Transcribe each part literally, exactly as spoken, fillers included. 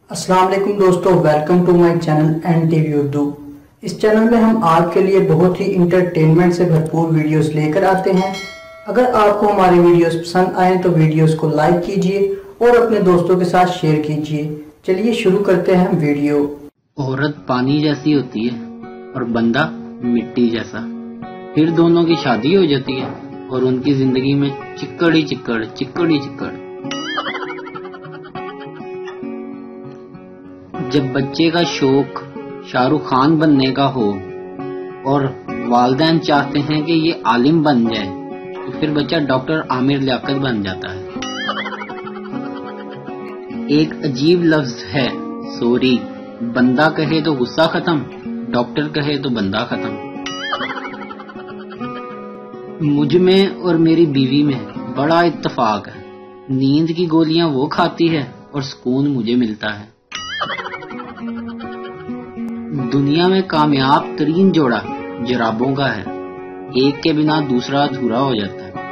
अस्सलाम वालेकुम दोस्तों, welcome to my channel N T V Urdu. इस चैनल में हम आपके लिए बहुत ही इंटरटेनमेंट से भरपूर वीडियोस लेकर आते हैं। अगर आपको हमारी वीडियोस पसंद आए तो वीडियोस को लाइक कीजिए और अपने दोस्तों के साथ शेयर कीजिए। चलिए शुरू करते हैं वीडियो। औरत पानी जैसी होती है और बंदा मिट्टी जैसा, फिर दोनों की शादी हो जाती है और उनकी जिंदगी में चिक्कड़ ही चिक्कड़ चिक्कड़ ही चिक्कड़। जब बच्चे का शौक शाहरुख खान बनने का हो और वालिदैन चाहते हैं कि ये आलिम बन जाए, तो फिर बच्चा डॉक्टर आमिर लियाकत बन जाता है। एक अजीब लफ्ज है सॉरी, बंदा कहे तो गुस्सा खत्म, डॉक्टर कहे तो बंदा खत्म। मुझ में और मेरी बीवी में बड़ा इत्तेफाक है, नींद की गोलियां वो खाती है और सुकून मुझे मिलता है। दुनिया में कामयाब तरीन जोड़ा जराबों का है, एक के बिना दूसरा अधूरा हो जाता है।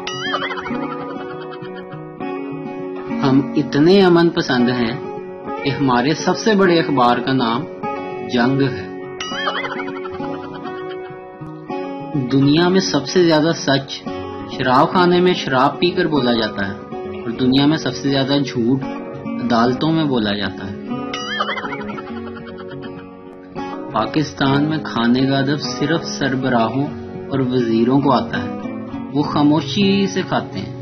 हम इतने अमन पसंद हैं कि हमारे सबसे बड़े अखबार का नाम जंग है। दुनिया में सबसे ज्यादा सच शराब खाने में शराब पीकर बोला जाता है और दुनिया में सबसे ज्यादा झूठ अदालतों में बोला जाता है। पाकिस्तान में खाने का अदब सिर्फ सरबराहों और वजीरों को आता है, वो खामोशी से खाते हैं।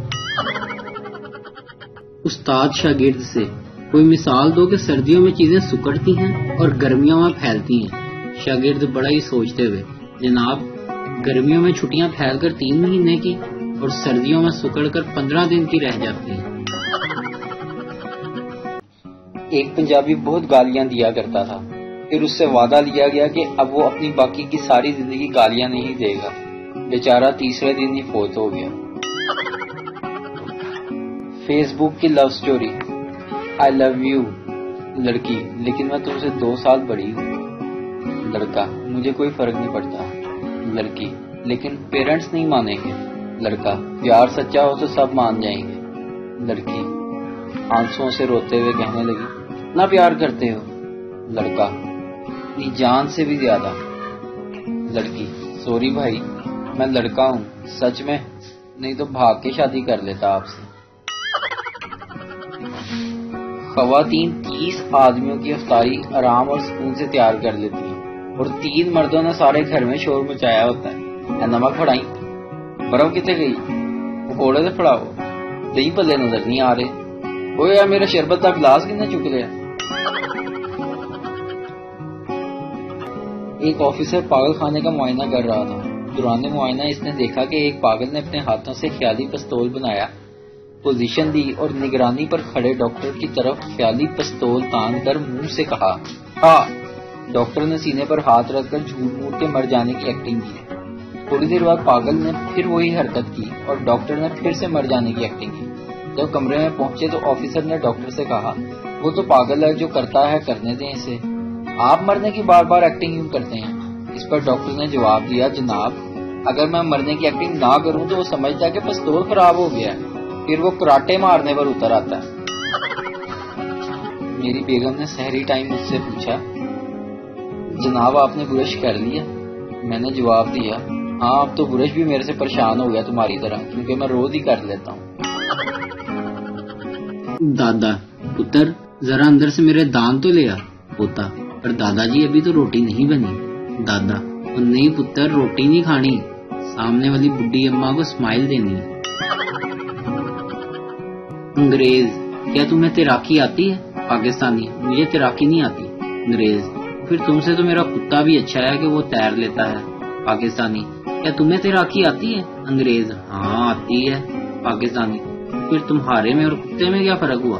उस्ताद शागिर्द से कोई मिसाल दो कि सर्दियों में चीजें सुकड़ती हैं और गर्मियों में फैलती हैं। शागिर्द बड़ा ही सोचते हुए, जनाब गर्मियों में छुट्टियां फैलकर तीन महीने की और सर्दियों में सुकड़कर पंद्रह दिन की रह जाती हैं। एक पंजाबी बहुत गालियां दिया करता था, फिर उससे वादा लिया गया कि अब वो अपनी बाकी की सारी जिंदगी गालियां नहीं देगा। बेचारा तीसरे दिन ही फौत हो गया। फेसबुक की love story. I love you लड़की, लेकिन मैं तुमसे दो साल बड़ी हूँ। लड़का, मुझे कोई फर्क नहीं पड़ता। लड़की, लेकिन पेरेंट्स नहीं मानेंगे। लड़का, प्यार सच्चा हो तो सब मान जाएंगे। लड़की आंसुओं से रोते हुए कहने लगी, ना प्यार करते हो। लड़का, अपनी जान से भी ज्यादा। लड़की, सॉरी भाई, मैं लड़का हूँ सच में, नहीं तो भाग के शादी कर लेता आपसे। खवातीन तीस आदमियों की इफ्तारी आराम और सुकून से तैयार कर लेती हैं और तीन मर्दों ने सारे घर में शोर मचाया होता है। नमक फड़ाई, बर्फ कितने गई, पकौड़े से फड़ाओ, दही पल्ले नजर नहीं आ रहे। ओ यार, मेरा शरबत का गिलास कितने चुक लिया। एक ऑफिसर पागल खाने का मुआयना कर रहा था। दौरान मुआयना इसने देखा कि एक पागल ने अपने हाथों से ख्याली पिस्तौल बनाया, पोजीशन दी और निगरानी पर खड़े डॉक्टर की तरफ ख्याली पिस्तौल तान कर मुंह से कहा, हाँ। डॉक्टर ने सीने पर हाथ रखकर झूठ मूठ के मर जाने की एक्टिंग की। थोड़ी देर बाद पागल ने फिर वही हरकत की और डॉक्टर ने फिर से मर जाने की एक्टिंग की। जब कमरे में पहुंचे तो ऑफिसर ने डॉक्टर से कहा, वो तो पागल है, जो करता है करने दें इसे, आप मरने की बार बार एक्टिंग क्यों करते हैं। इस पर डॉक्टर ने जवाब दिया, जनाब अगर मैं मरने की एक्टिंग ना करूं तो वो समझता है कि पिस्तौल खराब हो गया है, फिर वो कराटे मारने पर उतर आता है। मेरी बेगम ने सहरी टाइम मुझसे पूछा, जनाब आपने ब्रश कर लिया। मैंने जवाब दिया, हाँ अब तो ब्रश भी मेरे से परेशान हो गया तुम्हारी तरह, क्योंकि मैं रोज ही कर लेता हूँ। दादा, पुत्र जरा अंदर से मेरे दांत तो ले आ। पोता, पर दादाजी अभी तो रोटी नहीं बनी। दादा, और नहीं पुत्र, रोटी नहीं खानी, सामने वाली बुड्ढी अम्मा को स्माइल देनी है। अंग्रेज, क्या तुम्हें तैराकी आती है। पाकिस्तानी, मुझे तैराकी नहीं आती। अंग्रेज, फिर तुमसे तो मेरा कुत्ता भी अच्छा है कि वो तैर लेता है। पाकिस्तानी, क्या तुम्हें तैराकी आती है। अंग्रेज, हाँ आती है। पाकिस्तानी, फिर तुम्हारे में और कुत्ते में क्या फर्क हुआ।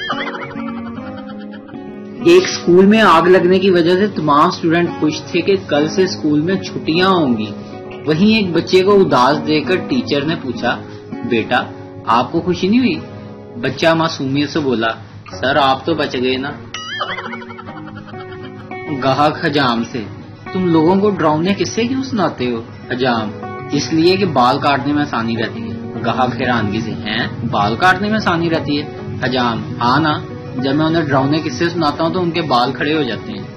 एक स्कूल में आग लगने की वजह से तमाम स्टूडेंट खुश थे कि कल से स्कूल में छुट्टियां होंगी। वहीं एक बच्चे को उदास देखकर टीचर ने पूछा, बेटा आपको खुशी नहीं हुई। बच्चा मासूमियत से बोला, सर आप तो बच गए ना। गाहक हजाम से, तुम लोगों को डरावने किस्से क्यों सुनाते हो। हजाम, इसलिए कि बाल काटने में आसानी रहती है। गाहक हैरानगी से, हैं बाल काटने में आसानी रहती है। हजाम, हाँ ना, جب میں انہیں ڈراؤنے قصے سناتا ہوں تو ان کے بال کھڑے ہو جاتے ہیں۔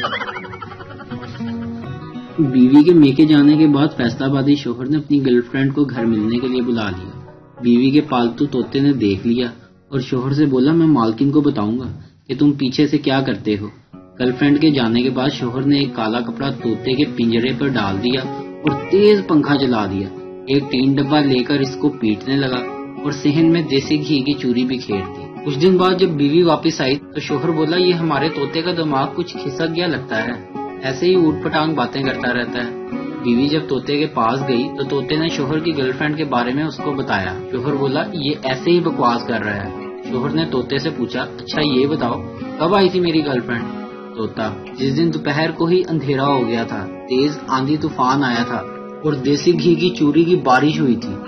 بیوی کے میکے جانے کے بعد فیصل آبادی شوہر نے اپنی گرل فرینڈ کو گھر ملنے کے لیے بلا لیا۔ بیوی کے پالتو طوطے نے دیکھ لیا اور شوہر سے بولا میں مالکن کو بتاؤں گا کہ تم پیچھے سے کیا کرتے ہو۔ گرل فرینڈ کے جانے کے بعد شوہر نے ایک کالا کپڑا طوطے کے پنجرے پر ڈال دیا اور تیز پنکھا چلا دیا۔ ایک ٹین ڈبہ لے کر اس کو پیٹنے لگا اور صحن میں دیسی گھی کی چوری بھی کھیر دی۔ کچھ دن بعد جب بیوی واپس آئی تو شوہر بولا یہ ہمارے طوطے کا دماغ کچھ کھسک گیا لگتا ہے، ایسے ہی اوٹ پٹانگ باتیں کرتا رہتا ہے۔ بیوی جب طوطے کے پاس گئی تو طوطے نے شوہر کی گرل فرینڈ کے بارے میں اس کو بتایا۔ شوہر بولا یہ ایسے ہی بکواس کر رہا ہے۔ شوہر نے طوطے سے پوچھا اچھا یہ بتاؤ کب آئی تھی میری گرل فرینڈ؟ طوطا جس دن دوپہر کو ہی اندھیرا ہو گیا تھا، تیز آندھی طوفان آیا تھا اور دیسی گھی کی چوری کی بارش ہوئی تھی۔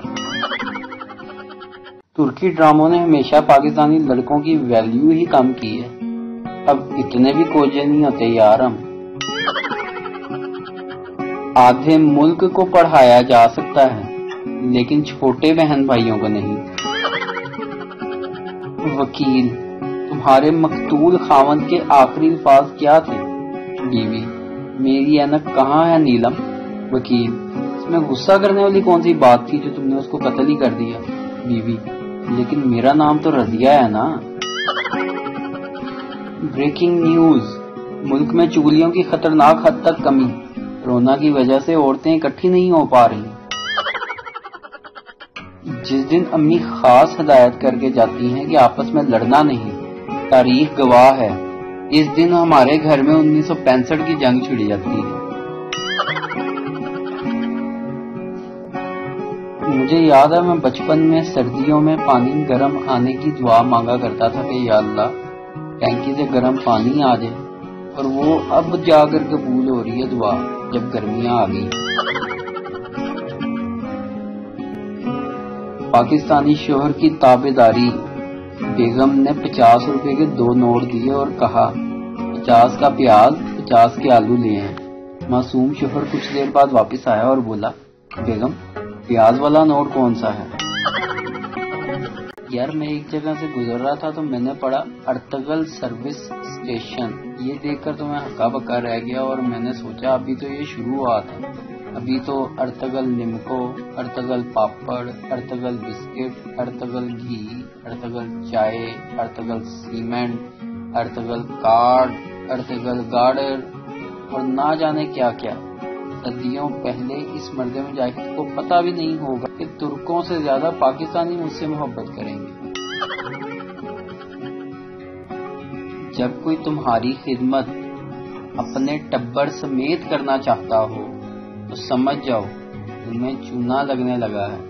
ترکی ڈراموں نے ہمیشہ پاکستانی لڑکوں کی ویلیو ہی کم کی ہے، اب اتنے بھی کوجے نہیں ہوتے یار ہم۔ آدھے ملک کو پڑھایا جا سکتا ہے لیکن چھوٹے بہن بھائیوں کو نہیں۔ وکیل تمہارے مقتول خاوند کے آخری الفاظ کیا تھے؟ بیوی میری اینک کہاں ہے نیلم؟ وکیل اس میں غصہ کرنے والی کون سی بات تھی جو تم نے اس کو قتل ہی کر دیا؟ بیوی لیکن میرا نام تو رضیہ ہے نا۔ بریکنگ نیوز، ملک میں چگلیوں کی خطرناک حد تک کمی، کورونا کی وجہ سے عورتیں اکٹھی نہیں ہو پا رہی۔ جس دن امی خاص ہدایت کر کے جاتی ہیں کہ آپس میں لڑنا نہیں، تاریخ گواہ ہے اس دن ہمارے گھر میں انیس سو پینسٹھ کی جنگ چھڑ جاتی ہے۔ مجھے یاد ہے میں بچپن میں سردیوں میں پانی گرم آنے کی دعا مانگا کرتا تھا کہ یا اللہ ٹینکی سے گرم پانی آ جائے، اور وہ اب جا کر قبول ہو رہی ہے دعا جب گرمیاں آ گئی۔ پاکستانی شوہر کی تابع داری، بیگم نے پچاس روپے کے دو نوٹ دیے اور کہا پچاس کا پیاز پچاس کے آلو لیے ہیں۔ معصوم شوہر کچھ دیر بعد واپس آیا اور بولا بیگم پیاز والا نوٹ کون سا ہے؟ یار میں ایک جگہ سے گزر رہا تھا تو میں نے پڑھا ارتگل سروس اسٹیشن، یہ دیکھ کر تو میں ہکا بکا رہ گیا اور میں نے سوچا ابھی تو یہ شروعات ہے، ابھی تو ارتگل نمکو، ارتگل پاپڑ، ارتگل بسکٹ، ارتگل گھی، ارتگل چائے، Ertugrul cement, Ertugrul card, Ertugrul girder اور نہ جانے کیا کیا۔ صدیوں پہلے اس مرد مجاہد کو پتہ بھی نہیں ہوگا کہ ترکوں سے زیادہ پاکستانی مجھ سے محبت کریں گے۔ جب کوئی تمہاری خدمت اپنے ٹبر سمیت کرنا چاہتا ہو تو سمجھ جاؤ تمہیں چونا لگنے لگا ہے۔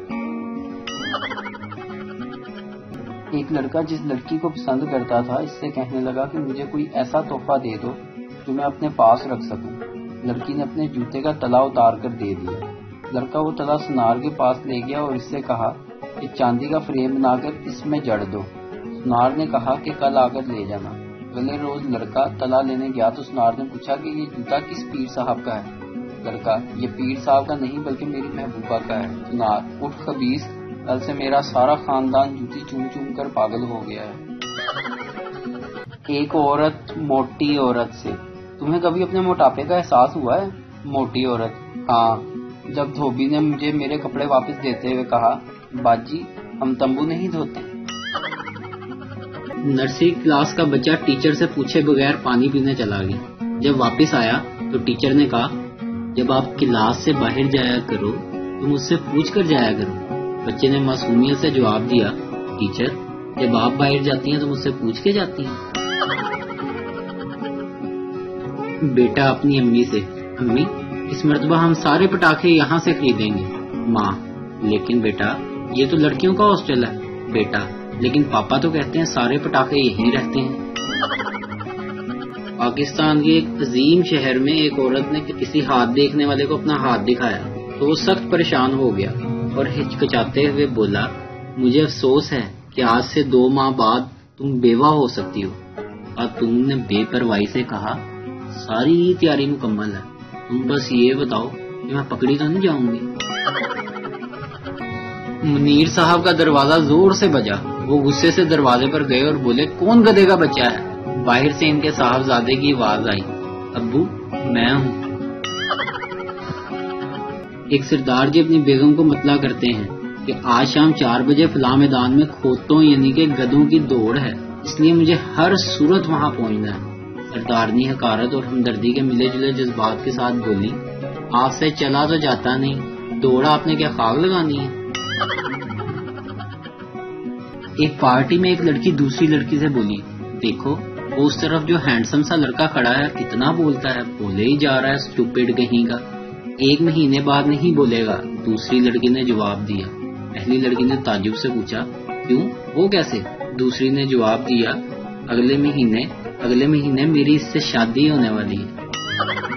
ایک لڑکا جس لڑکی کو پسند کرتا تھا اس سے کہنے لگا کہ مجھے کوئی ایسا تحفہ دے دو جو میں اپنے پاس رکھ سکوں۔ لڑکی نے اپنے جوتے کا تلا اتار کر دے دیا۔ لڑکا وہ تلا سنار کے پاس لے گیا اور اس سے کہا کہ چاندی کا فریم بنا کر اس میں جڑ دو۔ سنار نے کہا کہ کل آ کر لے جانا۔ اگلے روز لڑکا تلا لینے گیا تو سنار نے پوچھا کہ یہ جوتا کس پیر صاحب کا ہے؟ لڑکا یہ پیر صاحب کا نہیں بلکہ میری محبوبہ کا ہے۔ سنار اٹھ خبیث، کل سے میرا سارا خاندان جوتی چوم چوم کر پاگل ہو گیا ہے۔ ایک عورت موٹی عورت سے، تمہیں کبھی اپنے موٹاپے کا احساس ہوا ہے؟ موٹی عورت ہاں، جب دھوبی نے مجھے میرے کپڑے واپس دیتے ہوئے کہا باجی ہم تمبو نہیں دھوتے۔ نرسری کلاس کا بچہ ٹیچر سے پوچھے بغیر پانی پینے چلا گیا۔ جب واپس آیا تو ٹیچر نے کہا جب آپ کلاس سے باہر جایا کرو تو مجھ سے پوچھ کر جایا کرو۔ بچے نے معصومیت سے جواب دیا ٹیچر جب آپ باہر جاتی ہیں تو مجھ سے پوچھ کے جاتی ہیں۔ بیٹا اپنی امی سے امی اس مرتبہ ہم سارے پٹاخے یہاں سے خریدیں گے۔ ماں لیکن بیٹا یہ تو لڑکیوں کا ہاسٹل ہے۔ بیٹا لیکن پاپا تو کہتے ہیں سارے پٹاخے یہیں رہتے ہیں۔ پاکستان کے ایک عظیم شہر میں ایک عورت نے کسی ہاتھ دیکھنے والے کو اپنا ہاتھ دکھایا تو وہ سخت پریشان ہو گیا اور ہچکچاتے ہوئے بولا مجھے افسوس ہے کہ آج سے دو ماہ بعد تم بیوہ ہو سکتی ہو۔ اور تم نے بے پرواہی سے کہا ساری تیاری مکمل ہے، تم بس یہ بتاؤ کہ میں پکڑی تو نہیں جاؤں گی۔ منیر صاحب کا دروازہ زور سے بجا، وہ غصے سے دروازے پر گئے اور بولے کون گدھے کا بچہ ہے؟ باہر سے ان کے صاحبزادے کی آواز آئی ابو میں ہوں۔ ایک سردار جی اپنی بیگم کو مطلع کرتے ہیں کہ آج شام چار بجے فلاں میدان میں کھوتوں یعنی کہ گدھوں کی دوڑ ہے، اس لیے مجھے ہر صورت وہاں پہنچنا ہے۔ سردارنی حقارت اور ہمدردی کے ملے جلے جذبات کے ساتھ بولی آپ سے چلا تو جاتا نہیں، دوڑ آپ نے کیا خاک لگانی ہے؟ ایک پارٹی میں ایک لڑکی دوسری لڑکی سے بولی دیکھو وہ اس طرف جو ہینڈسم سا لڑکا کھڑا ہے کتنا بولتا ہے، بولے ہی جا رہا ہے اسٹوپڈ کہیں کا، ایک مہینے بعد نہیں بولے گا۔ دوسری لڑکی نے جواب دیا۔ پہلی لڑکی نے تعجب سے پوچھا کیوں، وہ کیسے؟ دوسری نے جواب دیا اگلے مہینے اگلے مہینے میری اس سے شادی ہونے والی ہے۔